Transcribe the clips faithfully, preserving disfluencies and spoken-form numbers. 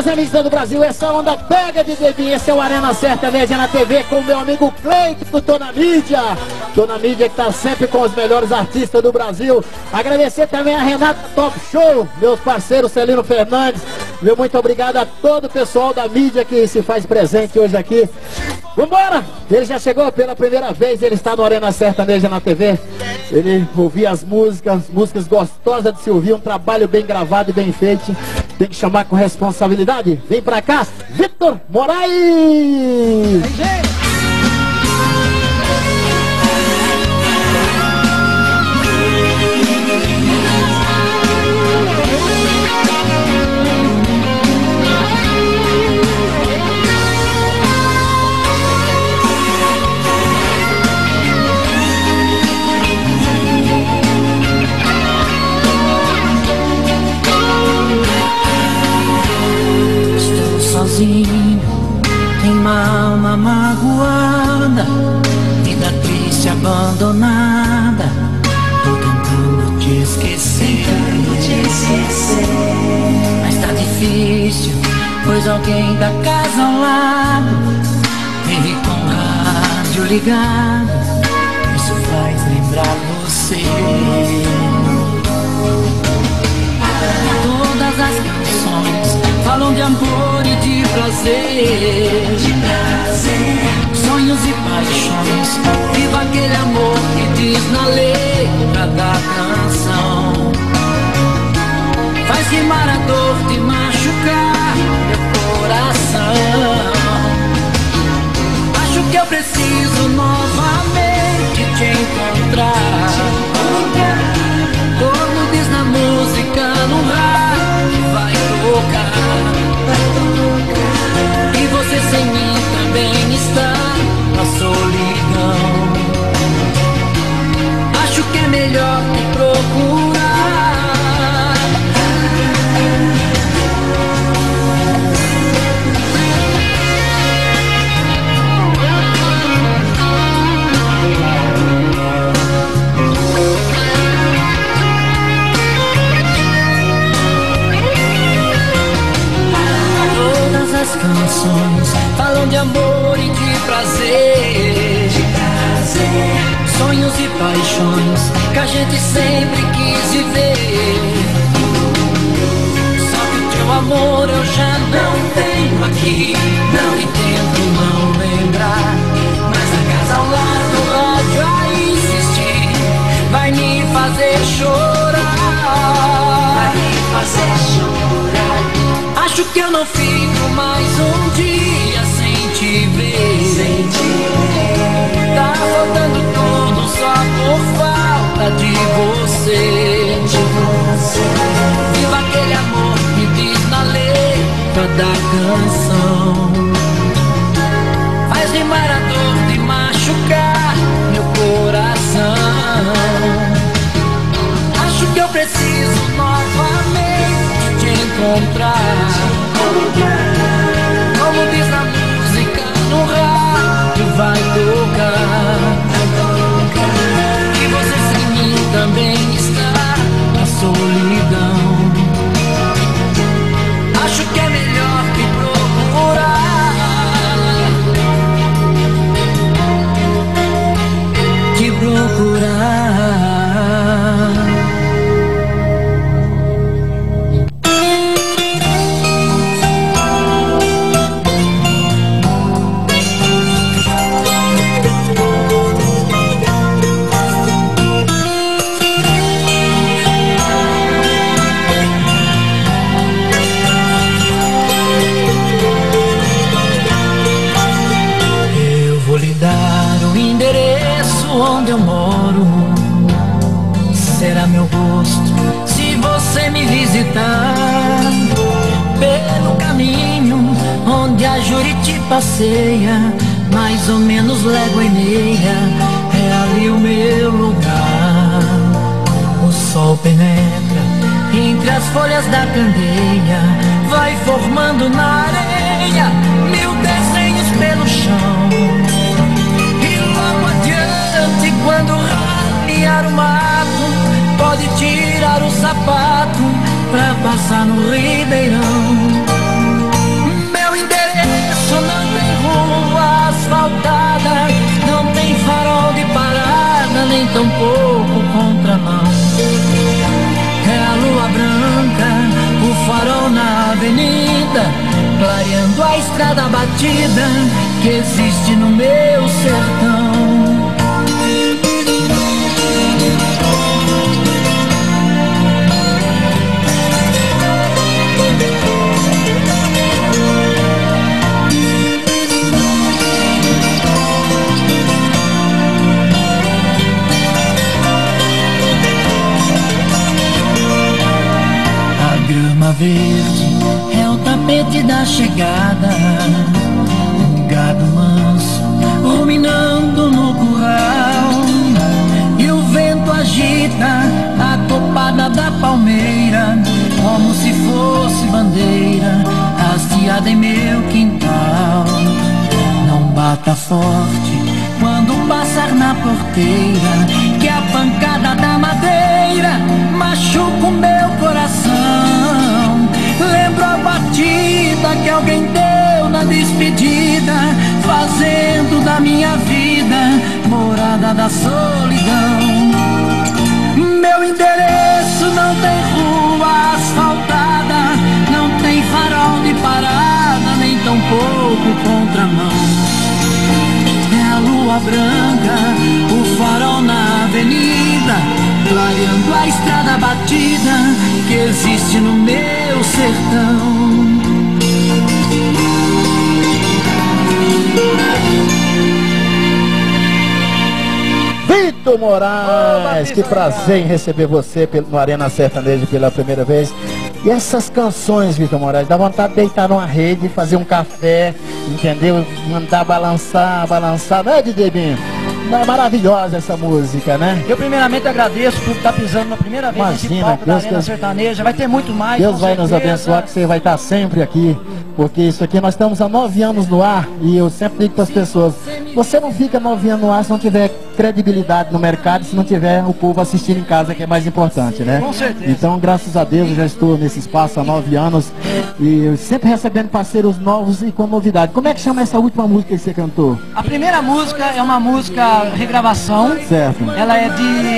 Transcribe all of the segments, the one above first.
meus amigos do Brasil, essa onda pega de Debinha. Esse é o Arena Sertaneja na T V com o meu amigo Cleiton do Tô na Mídia. Tô na Mídia que tá sempre com os melhores artistas do Brasil. Agradecer também a Renata Top Show, meus parceiros Celino Fernandes. Meu muito obrigado a todo o pessoal da mídia que se faz presente hoje aqui. Vambora! Ele já chegou pela primeira vez, ele está no Arena Sertaneja na T V. Ele ouvia as músicas, músicas gostosas de se ouvir, um trabalho bem gravado e bem feito. Tem que chamar com responsabilidade. Vem pra cá, Vitor Moraes! Sozinho, tem uma alma magoada, vida triste, abandonada. Tô tentando te esquecer, te esquecer. Mas tá difícil, pois alguém da casa ao lado vive com o rádio ligado. Isso faz lembrar você. Todas as canções falam de amor e de prazer, de prazer, sonhos e paixões. Viva aquele amor que diz na letra da canção. Faz rimar a dor de machucar meu coração. Acho que eu preciso novamente te encontrar. Como diz na música, no rádio vai tocar. E você sem mim também está na solidão. Acho que é melhor te procurar. As canções falam de amor e de prazer, de prazer, sonhos e paixões que a gente sempre quis viver. Só que o teu amor eu já não tenho aqui, não e tento não lembrar. Mas a casa ao lado do rádio a insistir vai me fazer chorar, vai me fazer chorar. Acho que eu não fico mais um dia sem te ver, sem te ver. Tá faltando tudo só por falta de você, de você. Viva aquele amor que diz na letra da canção. Faz rimar a dor de machucar meu coração. Acho que eu preciso novamente te encontrar. Como diz na música, no rádio vai tocar. E você sem mim também está na solidão. Acho que é melhor te procurar, te procurar. Onde eu moro será meu gosto se você me visitar. Pelo caminho onde a Juriti passeia, mais ou menos légua e meia, é ali o meu lugar. O sol penetra entre as folhas da candeia, vai formando na areia mil desenhos pelo chão. Quando ramear o mato, pode tirar o sapato pra passar no ribeirão. tampouco contramão. É a lua branca, o farol na avenida, clareando a estrada batida que existe no meu sertão. A verde é o tapete da chegada, um gado manso ruminando no curral, e o vento agita a copada da palmeira como se fosse bandeira hasteada em meu quintal. Não bata forte quando passar na porteira, que a pancada da madeira machuca o meu coração. Lembro a batida que alguém deu na despedida, fazendo da minha vida morada da solidão. Meu endereço não tem rua asfaltada, não tem farol de parada, nem tampouco contramão. É a lua branca, o farol na avenida, clareando a estrada batida que existe no meu sertão. Vitor Moraes, que prazer em receber você no Arena Sertaneja pela primeira vez. E essas canções, Vitor Moraes, dá vontade de deitar numa rede, fazer um café, entendeu? Mandar balançar, balançar, né, D J Binho? É maravilhosa essa música, né? Eu primeiramente agradeço por estar pisando na primeira vez Imagina, nesse palco Deus da Arena que... Sertaneja. Vai ter muito mais. Deus vai certeza. Nos abençoar, que você vai estar sempre aqui. Porque isso aqui, nós estamos há nove anos no ar. E eu sempre digo para as pessoas: você não fica nove anos no ar se não tiver credibilidade no mercado, se não tiver o povo assistindo em casa, que é mais importante, né? Com certeza. Então, graças a Deus, eu já estou nesse espaço há nove anos. E sempre recebendo parceiros novos e com novidade. Como é que chama essa última música que você cantou? A primeira música é uma música regravação. Certo. Ela é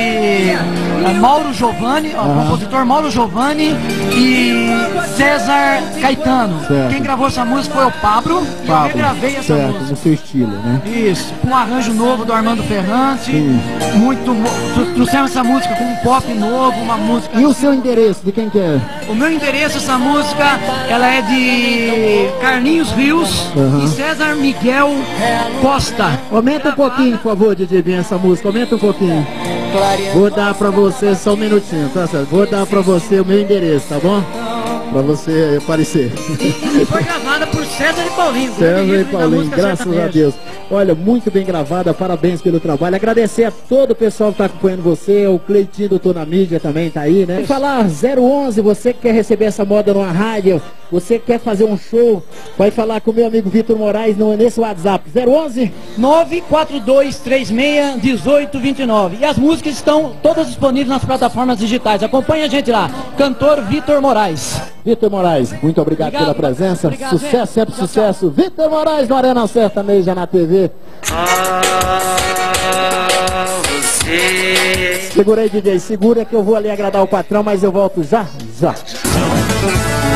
de é, Mauro Giovanni, ó, uhum. compositor Mauro Giovanni e César Caetano. Certo. Quem gravou essa música foi o Pablo, e Pablo, eu regravei essa certo, música. no seu estilo, né? Isso, com um arranjo novo do Armando Ferrante. Sim. Muito, trouxemos essa música com um pop novo, uma música... E o seu endereço, de quem que é? O meu endereço, essa música, ela é de Carlinhos Rios uhum. e César Miguel Costa. Aumenta um pouquinho, por favor, D J Binho, essa música, aumenta um pouquinho. Vou dar pra você, só um minutinho, tá certo? Vou dar pra você o meu endereço, tá bom? Pra você aparecer. E foi gravada por César e Paulinho. César e Paulinho, graças a Deus. Olha, muito bem gravada, parabéns pelo trabalho. Agradecer a todo o pessoal que está acompanhando você, o Cleitinho do Tô na Mídia também tá aí, né? E falar zero onze, você que quer receber essa moda numa rádio, você que quer fazer um show, vai falar com o meu amigo Vitor Moraes no, nesse WhatsApp, zero onze nove quatro dois três seis um oito dois nove. E as músicas estão todas disponíveis nas plataformas digitais. Acompanhe a gente lá, cantor Vitor Moraes. Vitor Moraes, muito obrigado, obrigado pela presença. Obrigado, sucesso, gente. Sempre tchau, sucesso. Tchau. Vitor Moraes no Arena Sertaneja na T V. Ah, você. Segura aí, D J, segura que eu vou ali agradar o patrão, mas eu volto já, já.